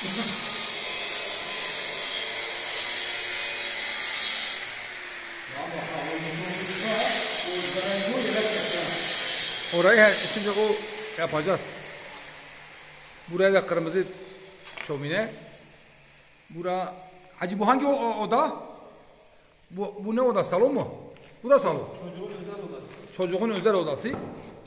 Orayı şimdi o yapacağız. Buraya da kırmızı şömine. Bura, hacı bu hangi oda? Bu ne oda? Salon mu? Bu da salon. Çocuğun özel odası. Çocuğun özel odası.